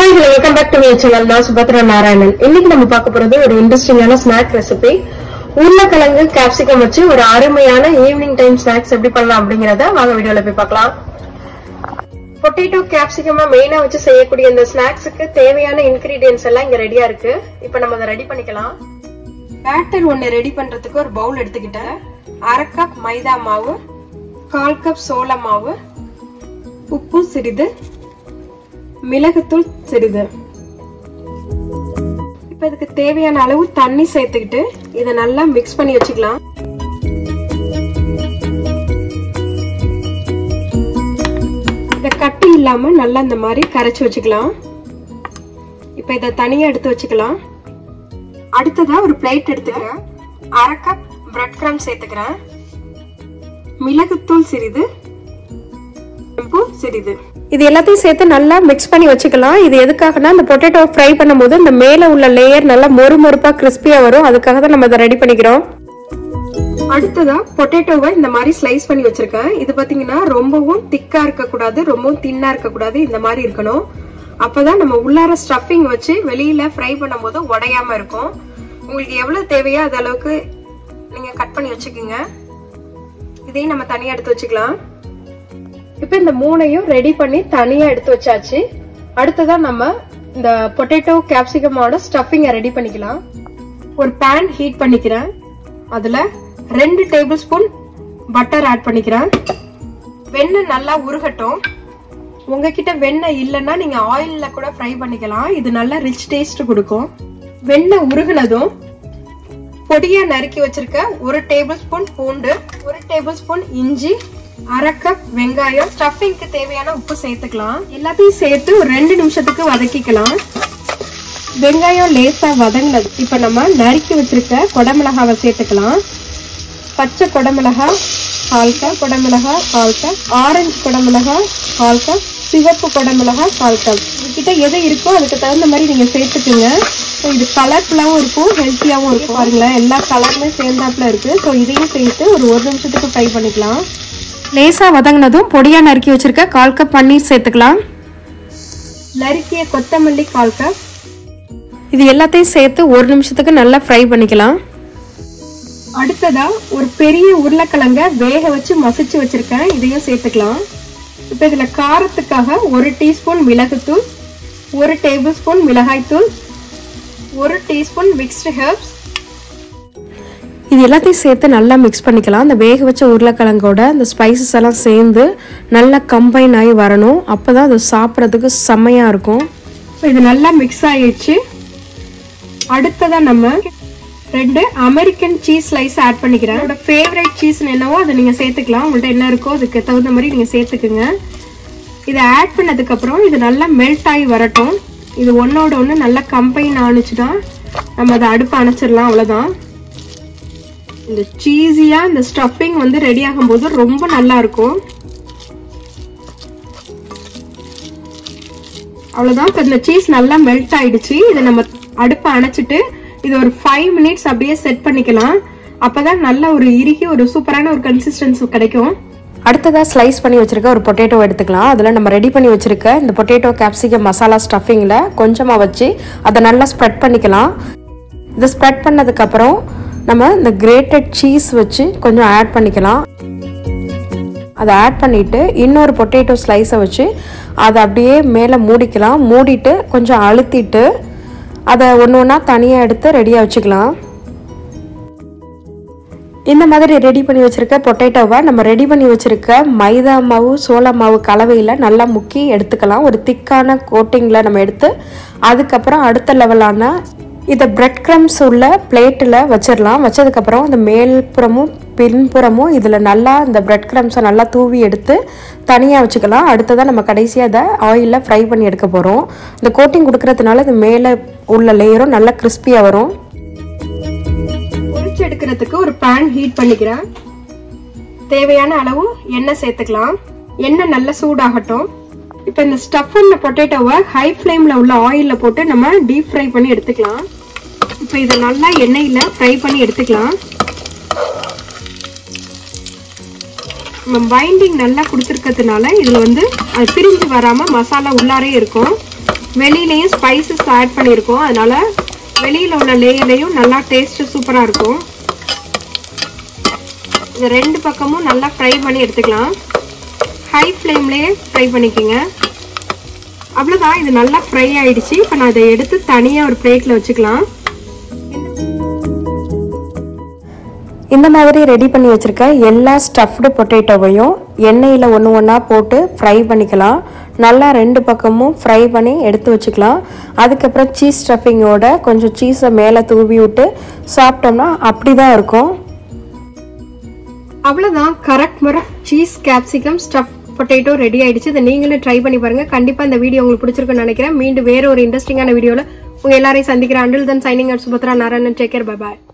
Hi, welcome back to my channel. நான் சுபத்ரா நாராயணன். இன்னைக்கு நம்ம பார்க்க போறது ஒரு இன்ட்ரஸ்டிங்கான ஸ்நாக் ரெசிபி. உருளைக்கிழங்கு கேப்சிகம் வச்சு ஒரு அருமையான ஈவினிங் டைம் ஸ்நாக்ஸ் எப்படி பண்ணலாம் அப்படிங்கறத வாங்க வீடியோல போய் பார்க்கலாம். பொட்டேட்டோ கேப்சிகமா மெயினா வச்சு செய்யக்கூடிய இந்த ஸ்நாக்ஸ்க்கு தேவையான இன்கிரிடியன்ட்ஸ் எல்லாம் இங்க ரெடியா இருக்கு. இப்போ நம்ம அதை ரெடி பண்ணிக்கலாம். பேட்டர் ஒன்னு ரெடி பண்றதுக்கு ஒரு பவுல் எடுத்துக்கிட்டேன். 1/2 கப் மைதா மாவு, 1/4 கப் சோள மாவு, உப்பு சிறிது, மிளகுத்தூள் சிறிது. இப்ப இதுக்கு தேவையான அளவு தண்ணி சேர்த்துக்கிட்டு இதை நல்லா மிக்ஸ் பண்ணி வச்சுக்கலாம். இத கட்டி இல்லாம நல்லா இந்த மாதிரி கரைச்சு வச்சுக்கலாம். இப்ப இத தனியா எடுத்து வச்சுக்கலாம். அடுத்ததா ஒரு பிளேட் எடுத்துக்கிறேன். 1/2 கப் பிரெட் கிரம் சேர்த்துக்கிறேன். மிளகுத்தூள் சிறிது, உப்பு சிறிது. இது எல்லாத்தையும் சேர்த்து நல்லா மிக்ஸ் பண்ணி வச்சுக்கலாம். இது எதுக்காகனா இந்த பொட்டேட்டோ ஃப்ரை பண்ணும்போது இந்த மேல உள்ள லேயர் நல்லா மொறுமொறுப்பா கிறிஸ்பியா வரும். அதுக்காக தான் நம்ம இதை ரெடி பண்ணிக்கிறோம். அடுத்ததா பொட்டேட்டோவை இந்த மாதிரி ஸ்லைஸ் பண்ணி வச்சிருக்கேன். இது பாத்தீங்கன்னா ரொம்பவும் திக்கா இருக்க கூடாது, ரொம்பவும் தின்னா இருக்க கூடாது, இந்த மாதிரி இருக்கணும். அப்பதான் நம்ம உள்ளார ஸ்டஃபிங் வச்சு வெளியில ஃப்ரை பண்ணும் போது உடையாம இருக்கும். உங்களுக்கு எவ்வளவு தேவையோ அது அளவுக்கு நீங்க கட் பண்ணி வச்சுக்கோங்க. இதையும் நம்ம தனியா எடுத்து வச்சுக்கலாம். இப்ப இந்த மூணையும் ரெடி பண்ணி தனியா எடுத்து வச்சாச்சு. அடுத்ததா நம்ம இந்த பொட்டேட்டோ கேப்சிகமோட ஸ்டஃபிங்க ரெடி பண்ணிக்கலாம். ஒரு பேன் ஹீட் பண்ணிக்கிறேன். அதுல 2 டேபிள் ஸ்பூன் பட்டர் ஆட் பண்ணிக்கிறேன். வெண்ணெய் நல்லா உருகட்டும். உங்ககிட்ட வெண்ணெய் இல்லைன்னா நீங்க ஆயில்ல கூட ஃப்ரை பண்ணிக்கலாம். இது நல்லா ரிச் டேஸ்ட் கொடுக்கும். வெண்ணெய் உருகுனதும் பொடியா நறுக்கி வச்சிருக்க 1 டேபிள் ஸ்பூன் பூண்டு, 1 டேபிள் ஸ்பூன் இஞ்சி, 1/2 கப் வெங்காயம், ஸ்டஃபிங்க்கு தேவையான உப்பு சேர்த்துக்கலாம். எல்லாத்தையும் சேர்த்து ஒரு 2 நிமிஷத்துக்கு வதக்கிக்கலாம். வெங்காயம் லேசா வதங்கினது இப்ப நம்ம நறுக்கி வச்சிருக்க கொடமிளகாவை சேர்த்துக்கலாம். பச்சை கொடமிளகா 1/4 கப், கொடமிளகா 1/4 கப், ஆரஞ்சு கொடமிளகா 1/4 கப், சிவப்பு கொடமிளகா 1/4 கப். உங்ககிட்ட எது இருக்கோ அதுக்கு தகுந்த மாதிரி நீங்க சேர்த்துக்குங்க. இது கலர்ஃபுல்லாவும் இருக்கும், ஹெல்த்தியாவும் இருக்கும். பாருங்களேன், எல்லா கலருமே சேர்ந்தாப்புல இருக்கு. ஸோ இதையும் சேர்த்து ஒரு 1 நிமிஷத்துக்கு ஃப்ரை பண்ணிக்கலாம். லேசா வதங்கினதும் பொடியா நறுக்கி வச்சிருக்க 1/4 கப் பன்னீர் சேர்த்துக்கலாம். நறுக்கிய கொத்தமல்லி 1/4 கப். இது எல்லாத்தையும் சேர்த்து 1 நிமிஷத்துக்கு நல்லா ஃப்ரை பண்ணிக்கலாம். அடுத்ததா ஒரு பெரிய உருளைக்கிழங்க வேக வச்சு மசிச்சு வச்சிருக்கேன். இதையும் சேர்த்துக்கலாம். இப்ப இதுல காரத்துக்காக 1 டீஸ்பூன் மிளகுத்தூள், 1 டேபிள் ஸ்பூன் மிளகாய்த்தூள், 1 டீஸ்பூன் மிக்ஸ்டு ஹெர்ப்ஸ். இது எல்லாத்தையும் சேர்த்து நல்லா மிக்ஸ் பண்ணிக்கலாம். அந்த வேக வச்ச உருளைக்கிழங்கோட இந்த ஸ்பைசஸ் எல்லாம் சேர்ந்து நல்லா கம்பைன் ஆகி வரணும். அப்போதான் அது சாப்பிட்றதுக்கு செம்மையாக இருக்கும். இது நல்லா மிக்ஸ் ஆகிடுச்சு. அடுத்ததான் நம்ம 2 அமெரிக்கன் சீஸ் ஸ்லைஸ் ஆட் பண்ணிக்கிறேன். என்னோட ஃபேவரட் சீஸ் என்னவோ அதை நீங்கள் சேர்த்துக்கலாம். உங்கள்கிட்ட என்ன இருக்கோ அதுக்கு தகுந்த மாதிரி நீங்கள் சேர்த்துக்குங்க. இதை ஆட் பண்ணதுக்கப்புறம் இது நல்லா மெல்ட் ஆகி வரட்டும். இது ஒன்னோட ஒன்று நல்லா கம்பைன் ஆனிச்சுன்னா நம்ம அதை அடுப்பு அணைச்சிடலாம். அவ்வளோதான். இந்த சீஸியா இந்த ஸ்டஃபிங் வந்து ரெடி ஆகும்போது ரொம்ப நல்லா இருக்கும். அவ்வளவுதான். இந்த சீஸ் நல்லா மெல்ட் ஆயிடுச்சு. இதை நம்ம அடுப்பை அணைச்சிட்டு இது ஒரு 5 மினிட்ஸ் அப்படியே செட் பண்ணிக்கலாம். அப்பதான் நல்ல ஒரு இறுகி ஒரு சூப்பரான ஒரு கன்சிஸ்டன்சி கிடைக்கும். அடுத்ததா ஸ்லைஸ் பண்ணி வச்சிருக்க ஒரு பொட்டேட்டோ எடுத்துக்கலாம். அதில் நம்ம ரெடி பண்ணி வச்சிருக்க இந்த பொட்டேட்டோ கேப்சிகம் மசாலா ஸ்டஃபிங்ல கொஞ்சமா வச்சு அதை நல்லா ஸ்ப்ரெட் பண்ணிக்கலாம். இதை ஸ்ப்ரெட் பண்ணதுக்கு அப்புறம் நம்ம இந்த கிரேட்டட் சீஸ் வச்சு கொஞ்சம் ஆட் பண்ணிக்கலாம். அதை ஆட் பண்ணிவிட்டு இன்னொரு பொட்டேட்டோ ஸ்லைஸை வச்சு அதை அப்படியே மேலே மூடிக்கலாம். மூடிட்டு கொஞ்சம் அழுத்திட்டு அதை ஒன்று ஒன்றா தனியாக எடுத்து ரெடியாக வச்சுக்கலாம். இந்த மாதிரி ரெடி பண்ணி வச்சுருக்க பொட்டேட்டோவை நம்ம ரெடி பண்ணி வச்சுருக்க மைதா மாவு சோள மாவு கலவையில் நல்லா முக்கி எடுத்துக்கலாம். ஒரு திக்கான கோட்டிங்கில் நம்ம எடுத்து அதுக்கப்புறம் அடுத்த லெவலான இதை பிரெட் கிரம்ஸ் உள்ள பிளேட்டில் வச்சிடலாம். வச்சதுக்கப்புறம் இந்த மேல்புறமும் பின்புறமும் இதில் நல்லா இந்த பிரெட் கிரம்ஸை நல்லா தூவி எடுத்து தனியாக வச்சுக்கலாம். அடுத்ததான் நம்ம கடைசியாக அதை ஆயிலில் ஃப்ரை பண்ணி எடுக்க போகிறோம். இந்த கோட்டிங் கொடுக்கறதுனால இது மேலே உள்ள லேயரும் நல்லா கிறிஸ்பியாக வரும். பொரிச்சு எடுக்கிறதுக்கு ஒரு பேன் ஹீட் பண்ணிக்கிறேன். தேவையான அளவு எண்ணெய் சேர்த்துக்கலாம். எண்ணெய் நல்லா சூடாகட்டும். இப்போ இந்த ஸ்டஃப் பண்ண பொட்டேட்டோவை ஹை ஃப்ளேம்ல உள்ள ஆயில்ல போட்டு நம்ம டீப் ஃப்ரை பண்ணி எடுத்துக்கலாம். இப்போ இதை நல்லா எண்ணெயில ஃப்ரை பண்ணி எடுத்துக்கலாம். நம்ம பைண்டிங் நல்லா கொடுத்துருக்கிறதுனால இதுல வந்து அது பிரிஞ்சு வராம மசாலா உள்ளாரே இருக்கும். வெளியிலயும் ஸ்பைசஸ் ஆட் பண்ணியிருக்கோம், அதனால வெளியில உள்ள லேயர்லயும் நல்லா டேஸ்ட் சூப்பரா இருக்கும். இது ரெண்டு பக்கமும் நல்லா ஃப்ரை பண்ணி எடுத்துக்கலாம். ஹை ஃப்ளேம்லயே ஃப்ரை பண்ணிக்கோங்க. அவ்வளவுதான், இது நல்லா ஃப்ரை ஆயிடுச்சு. இப்போ நான் இதை எடுத்து தனியா ஒரு பிளேட்ல வச்சுக்கலாம். இந்த மாதிரி ரெடி பண்ணி வச்சிருக்க எல்லா ஸ்டஃப்டு பொட்டேட்டோவையும் எண்ணெயில் ஒன்று ஒன்றா போட்டு ஃப்ரை பண்ணிக்கலாம். நல்லா ரெண்டு பக்கமும் ஃப்ரை பண்ணி எடுத்து வச்சுக்கலாம். அதுக்கப்புறம் சீஸ் ஸ்டஃபிங்கோட கொஞ்சம் சீஸை மேலே தூவி விட்டு சாப்பிட்டோம்னா அப்படி தான் இருக்கும். அவ்வளோதான், கரக் மொரக் cheese capsicum stuff potato ready ஆயிடுச்சு. இதை நீங்களும் ட்ரை பண்ணி பாருங்க. கண்டிப்பா இந்த வீடியோ உங்களுக்கு பிடிச்சிருக்குன்னு நினைக்கிறேன். மீண்டும் வேற ஒரு இன்ட்ரெஸ்டிங்கான வீடியோல உங்க எல்லாரையும் சந்திக்கிறேன். Until then, signing out, Subhatra Narayanan. Take care. Bye bye.